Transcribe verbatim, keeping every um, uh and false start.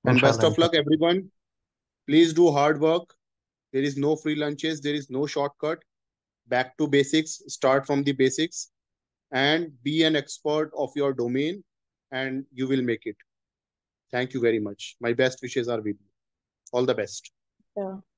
And best Inshallah, of luck, inshallah. everyone. Please do hard work. There is no free lunches. There is no shortcut. Back to basics. Start from the basics and be an expert of your domain, and you will make it. Thank you very much. My best wishes are with you. All the best. Yeah.